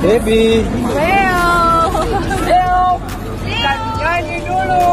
Baby. Leo. Leo. Kita nyanyi dulu.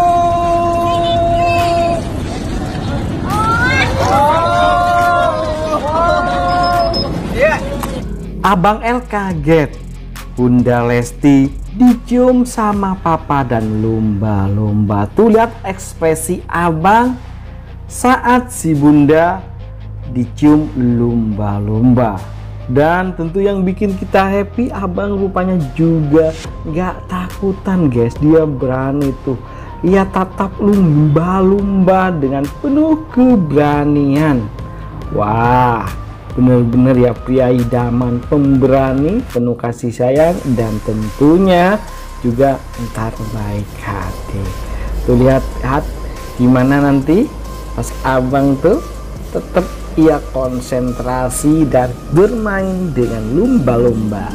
Yeah. Abang El kaget. Bunda Lesti dicium sama papa dan lumba-lumba. Tuh lihat ekspresi abang saat si bunda dicium lumba-lumba. Dan tentu yang bikin kita happy, abang rupanya juga gak takutan guys. Dia berani tuh. Ia tatap lumba-lumba dengan penuh keberanian. Wah, bener-bener ya pria idaman, pemberani, penuh kasih sayang, dan tentunya juga entar baik hati. Tuh lihat gimana nanti pas abang tuh tetap ia konsentrasi dan bermain dengan lumba-lumba.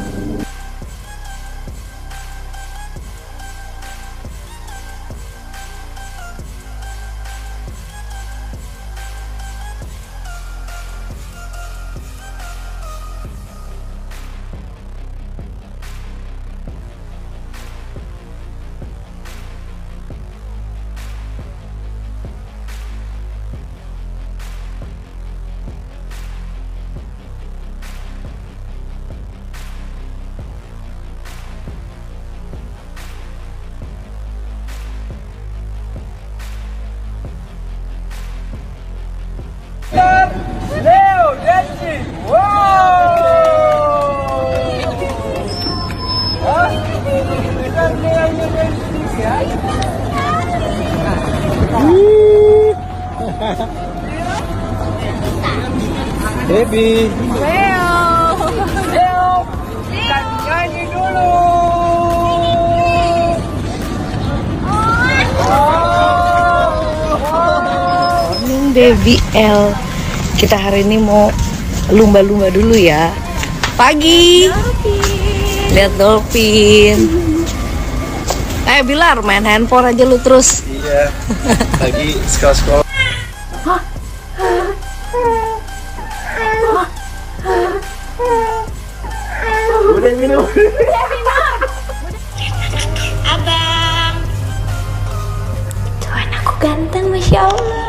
Leo dancing. Wow. Kita Leo dancing ya. Baby. Leo. Leo. Kita nyanyi dulu. Morning baby L. Kita hari ini mau lumba-lumba dulu ya. Pagi. Lihat dolphin. Bilar main handphone aja lu terus. Iya. Lagi sekolah-sekolah. Udah minum. Abang. Tuhan aku ganteng, masya Allah.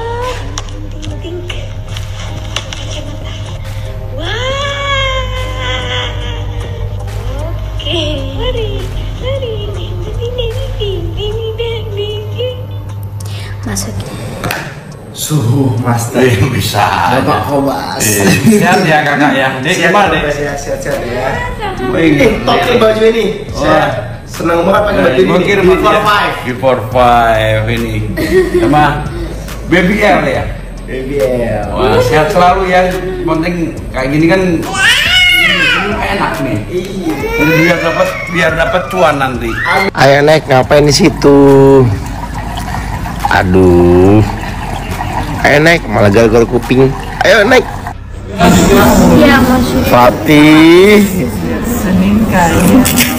Masukin suhu master bisa Bapak Kobas. Sehat ya kakak ya. Dek gimana dek? Sehat ya. Top nih baju ini. Saya senang banget pakai baju ini. Kirim before five ini sama baby L ya. Baby L. Wah, sehat selalu ya. Penting kayak gini kan enak nih. Iya. Biar dapat cuan nanti. Ayo naik, ngapain di situ? Aduh. Ayo naik, malah gara-gara kuping. Ayo naik. ya masih Fatih. Senin kali.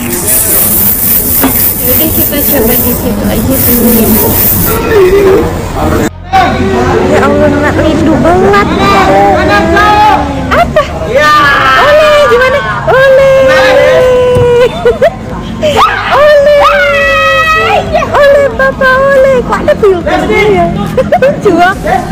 Jadi kita coba di situ aja dulu. Ya Allah, nak rindu banget. Apa? Ya. Oleh, gimana? Oleh. Oleh. Oleh, papa oleh. Kok ada filternya ya? Coba.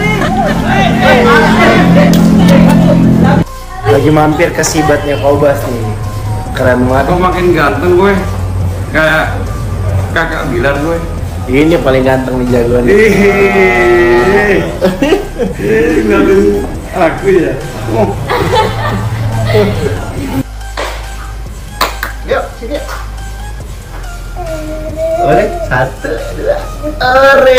Lagi mampir ke sibatnya Kobas nih. Keren banget. Kok makin ganteng gue? Kayak kakak Bilar gue. Ini paling ganteng nih jagoan. Aku ya. Yuk, sini. Boleh, 1, 2. Ore.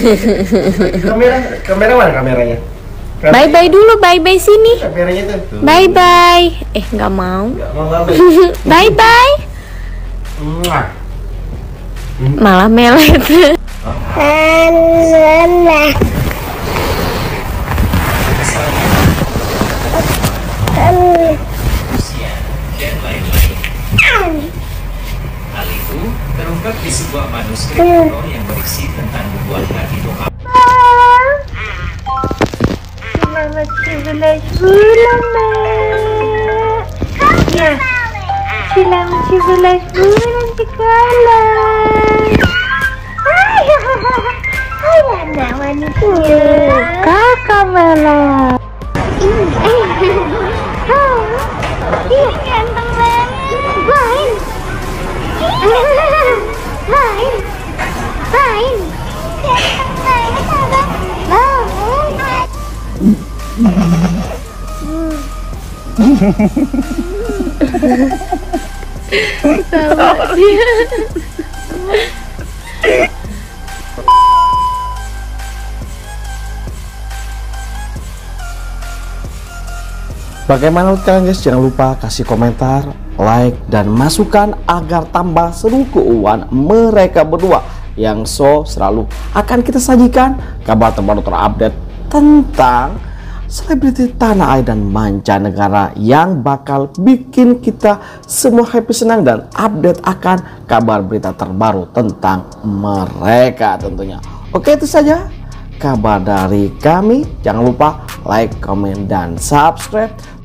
Kamera mana kameranya? Bye bye dulu, bye bye sini. Kameranya tuh. Bye bye. Nggak mau. Nggak mau. Bye bye. Mwah. Malah melet. Hal itu terungkap di sebuah manuskrip kuno yang berisi tentang hubungan Nabi Muhammad. Selamat 17 bulan, Mak. Ya. Selamat 11 bulan sekolah. Hai anak manusia. Kakak Mela. Iya ganteng banget. Main. Main. Main. Ganteng banget abang. Salah dia. Bagaimana menurut kalian guys? Jangan lupa kasih komentar, like, dan masukan agar tambah seru keuangan mereka berdua yang selalu akan kita sajikan kabar terbaru terupdate tentang selebriti tanah air dan mancanegara yang bakal bikin kita semua happy, senang, dan update akan kabar berita terbaru tentang mereka tentunya. Oke, itu saja kabar dari kami. Jangan lupa like, comment, dan subscribe.